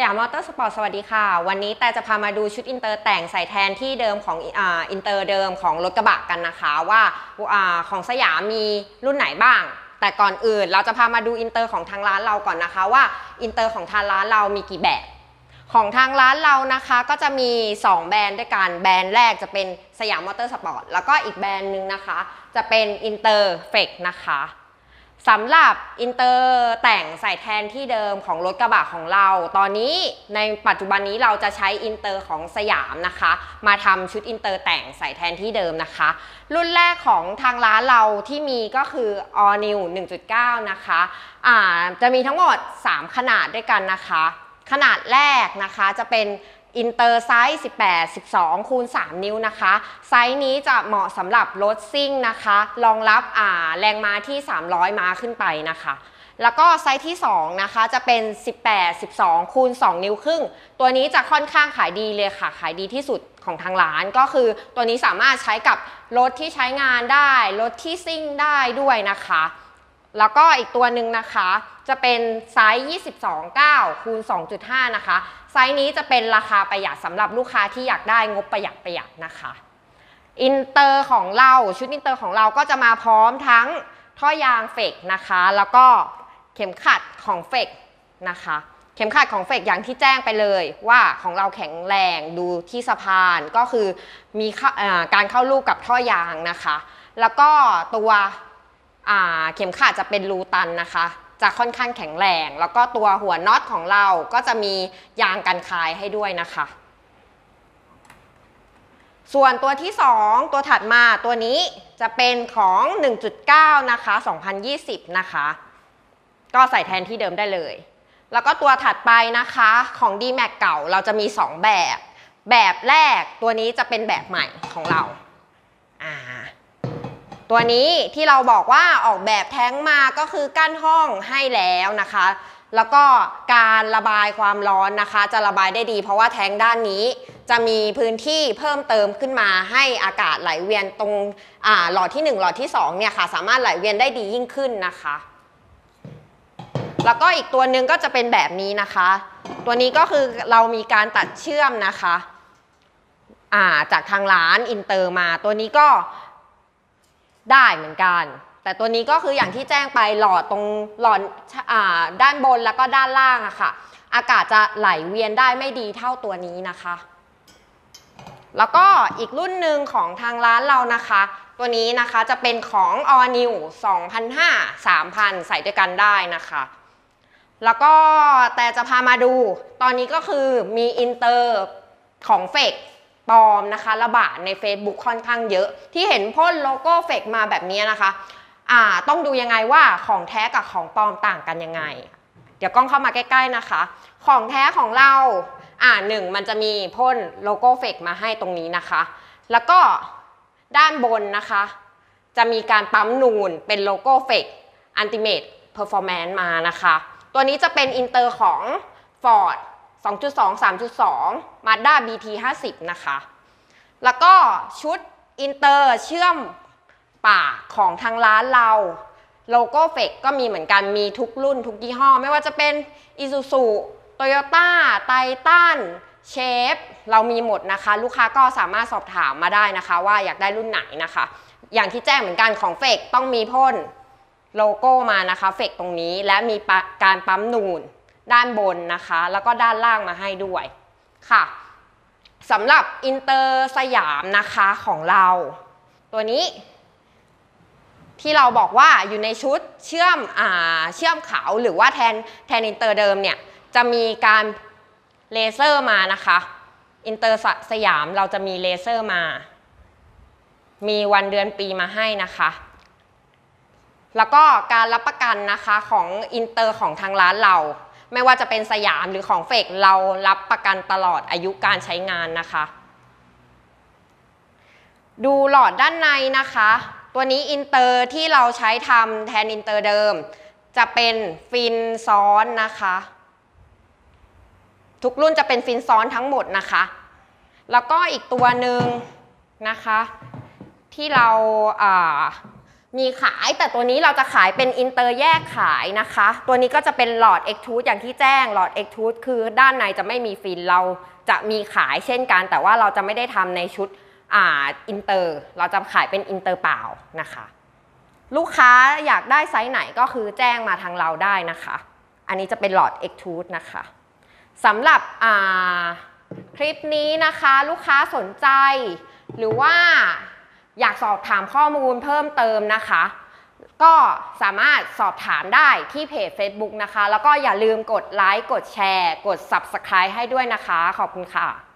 ยามมอเตอร์สปอร์ตสวัสดีค่ะวันนี้แต่จะพามาดูชุดอินเตอร์แต่งใส่แทนที่เดิมของอินเตอร์เดิมของรถกระบะกันนะคะว่าของสยามมีรุ่นไหนบ้างแต่ก่อนอื่นเราจะพามาดูอินเตอร์ของทางร้านเราก่อนนะคะว่าอินเตอร์ของทางร้านเรามีกี่แบบของทางร้านเรานะคะก็จะมี2แบรนด์ด้วยกันแบรนด์แรกจะเป็นสยามมอเตอร์สปอร์ตแล้วก็อีกแบรนด์หนึ่งนะคะจะเป็นอินเตอร์เฟกนะคะสำหรับอินเตอร์แต่งใส่แทนที่เดิมของรถกระบะของเราตอนนี้ในปัจจุบันนี้เราจะใช้อินเตอร์ของสยามนะคะมาทำชุดอินเตอร์แต่งใส่แทนที่เดิมนะคะรุ่นแรกของทางร้านเราที่มีก็คือ All New 1.9 นะคะจะมีทั้งหมด3ขนาดด้วยกันนะคะขนาดแรกนะคะจะเป็นอินเตอร์ไซส์18 12 คูณ 3 นิ้วนะคะไซส์นี้จะเหมาะสำหรับรถซิ่งนะคะรองรับแรงม้าที่300ม้าขึ้นไปนะคะแล้วก็ไซส์ที่2นะคะจะเป็น18 12 คูณ 2 นิ้วครึ่งตัวนี้จะค่อนข้างขายดีเลยค่ะขายดีที่สุดของทางร้านก็คือตัวนี้สามารถใช้กับรถที่ใช้งานได้รถที่ซิ่งได้ด้วยนะคะแล้วก็อีกตัวหนึ่งนะคะจะเป็นไซส์22 9 คูณ 2.5 นะคะไซส์นี้จะเป็นราคาประหยัดสำหรับลูกค้าที่อยากได้งบประหยัดนะคะอินเตอร์ของเราชุดอินเตอร์ของเราก็จะมาพร้อมทั้งท่อยางเฟกนะคะแล้วก็เข็มขัดของเฟกนะคะเข็มขัดของเฟกอย่างที่แจ้งไปเลยว่าของเราแข็งแรงดูที่สะพานก็คือมีการเข้าลูกกับท่อยางนะคะแล้วก็ตัวเข็มขัดจะเป็นรูตันนะคะจะค่อนข้างแข็งแรงแล้วก็ตัวหัวน็อตของเราก็จะมียางกันคายให้ด้วยนะคะส่วนตัวที่2ตัวถัดมาตัวนี้จะเป็นของ 1.9 นะคะ2020นะคะก็ใส่แทนที่เดิมได้เลยแล้วก็ตัวถัดไปนะคะของ D-Max เก่าเราจะมี2แบบแรกตัวนี้จะเป็นแบบใหม่ของเราตัวนี้ที่เราบอกว่าออกแบบแท้งมาก็คือกั้นห้องให้แล้วนะคะแล้วก็การระบายความร้อนนะคะจะระบายได้ดีเพราะว่าแท้งด้านนี้จะมีพื้นที่เพิ่มเติมขึ้นมาให้อากาศไหลเวียนตรงหลอดที่1หลอดที่2เนี่ยค่ะสามารถไหลเวียนได้ดียิ่งขึ้นนะคะแล้วก็อีกตัวหนึ่งก็จะเป็นแบบนี้นะคะตัวนี้ก็คือเรามีการตัดเชื่อมนะคะจากทางร้านอินเตอร์มาตัวนี้ก็ได้เหมือนกันแต่ตัวนี้ก็คืออย่างที่แจ้งไปหลอดตรงหลอดด้านบนแล้วก็ด้านล่างอะค่ะอากาศจะไหลเวียนได้ไม่ดีเท่าตัวนี้นะคะแล้วก็อีกรุ่นหนึ่งของทางร้านเรานะคะตัวนี้นะคะจะเป็นของ All New 2,500 3,000 ใส่ด้วยกันได้นะคะแล้วก็แต่จะพามาดูตอนนี้ก็คือมีอินเตอร์ของเฟกปลอมนะคะระบาดใน Facebook ค่อนข้างเยอะที่เห็นพ่นโลโก้เฟกมาแบบนี้นะคะต้องดูยังไงว่าของแท้กับของปลอมต่างกันยังไงเดี๋ยวกล้องเข้ามาใกล้ๆนะคะของแท้ของเราหนึ่งมันจะมีพ่นโลโก้เฟกมาให้ตรงนี้นะคะแล้วก็ด้านบนนะคะจะมีการปั๊มนูนเป็นโลโก้เฟก Ultimate Performance มานะคะตัวนี้จะเป็นอินเตอร์ของ Ford 2.2 3.2 Mazda BT 50นะคะแล้วก็ชุดอินเตอร์เชื่อมปากของทางร้านเราโลโก้เฟกก็มีเหมือนกันมีทุกรุ่นทุกยี่ห้อไม่ว่าจะเป็น Isuzu Toyota Titan Chevy เรามีหมดนะคะลูกค้าก็สามารถสอบถามมาได้นะคะว่าอยากได้รุ่นไหนนะคะอย่างที่แจ้งเหมือนกันของเฟกต้องมีพ่นโลโก้มานะคะเฟกตรงนี้และมีการปั๊มนูนด้านบนนะคะแล้วก็ด้านล่างมาให้ด้วยค่ะสำหรับอินเตอร์สยามนะคะของเราตัวนี้ที่เราบอกว่าอยู่ในชุดเชื่อมเขาหรือว่าแทนอินเตอร์เดิมเนี่ยจะมีการเลเซอร์มานะคะอินเตอร์สยามเราจะมีเลเซอร์มามีวันเดือนปีมาให้นะคะแล้วก็การรับประกันนะคะของอินเตอร์ของทางร้านเราไม่ว่าจะเป็นสยามหรือของเฟกเรารับประกันตลอดอายุการใช้งานนะคะดูหลอดด้านในนะคะตัวนี้อินเตอร์ที่เราใช้ทำแทนอินเตอร์เดิมจะเป็นฟินซ้อนนะคะทุกรุ่นจะเป็นฟินซ้อนทั้งหมดนะคะแล้วก็อีกตัวหนึ่งนะคะที่เรามีขายแต่ตัวนี้เราจะขายเป็นอินเตอร์แยกขายนะคะตัวนี้ก็จะเป็นหลอด Extrude อย่างที่แจ้งหลอด Extrude คือด้านในจะไม่มีฟินเราจะมีขายเช่นกันแต่ว่าเราจะไม่ได้ทำในชุดอินเตอร์เราจะขายเป็นอินเตอร์เปล่านะคะลูกค้าอยากได้ไซส์ไหนก็คือแจ้งมาทางเราได้นะคะอันนี้จะเป็นหลอด Extrude นะคะสำหรับคลิปนี้นะคะลูกค้าสนใจหรือว่าอยากสอบถามข้อมูลเพิ่มเติมนะคะก็สามารถสอบถามได้ที่เพจ Facebook นะคะแล้วก็อย่าลืมกดไลค์กดแชร์กด Subscribe ให้ด้วยนะคะขอบคุณค่ะ